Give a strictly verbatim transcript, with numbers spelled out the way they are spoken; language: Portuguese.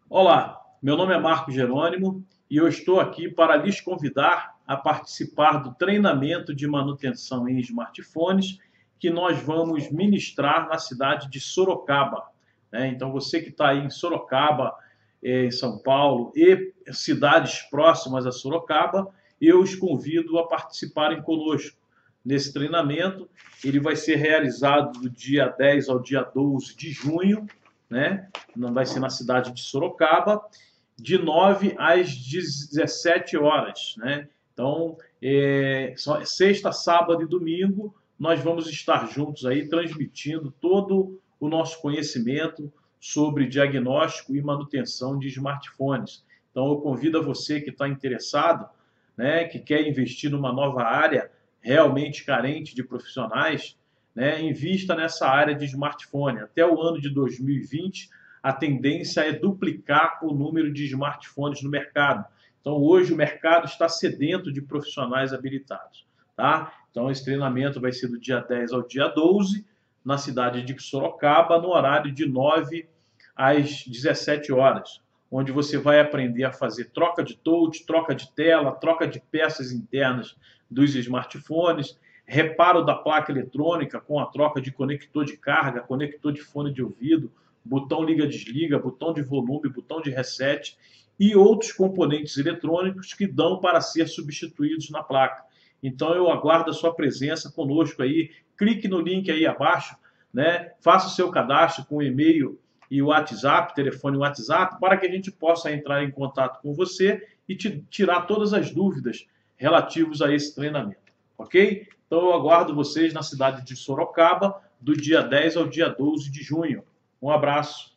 Olá, meu nome é Marco Jerônimo e eu estou aqui para lhes convidar a participar do treinamento de manutenção em smartphones que nós vamos ministrar na cidade de Sorocaba. né? Então, você que está aí em Sorocaba, eh, em São Paulo e cidades próximas a Sorocaba, eu os convido a participarem conosco nesse treinamento. Ele vai ser realizado do dia dez ao dia doze de junho, né? Não vai ser na cidade de Sorocaba, de nove às dezessete horas, né? Então, é, sexta, sábado e domingo, nós vamos estar juntos aí transmitindo todo o nosso conhecimento sobre diagnóstico e manutenção de smartphones. Então, eu convido a você que está interessado, né, que quer investir numa nova área realmente carente de profissionais, né, invista nessa área de smartphone. Até o ano de dois mil e vinte, a tendência é duplicar o número de smartphones no mercado. Então, hoje, o mercado está sedento de profissionais habilitados. Tá? Então, esse treinamento vai ser do dia dez ao dia doze, na cidade de Sorocaba, no horário de nove às dezessete horas, onde você vai aprender a fazer troca de touch, troca de tela, troca de peças internas dos smartphones, reparo da placa eletrônica com a troca de conector de carga, conector de fone de ouvido, botão liga-desliga, botão de volume, botão de reset e outros componentes eletrônicos que dão para ser substituídos na placa. Então eu aguardo a sua presença conosco aí. Clique no link aí abaixo, né? Faça o seu cadastro com e-mail e o WhatsApp, telefone e WhatsApp, para que a gente possa entrar em contato com você e te tirar todas as dúvidas relativas a esse treinamento, ok? Então eu aguardo vocês na cidade de Sorocaba, do dia dez ao dia doze de junho. Um abraço.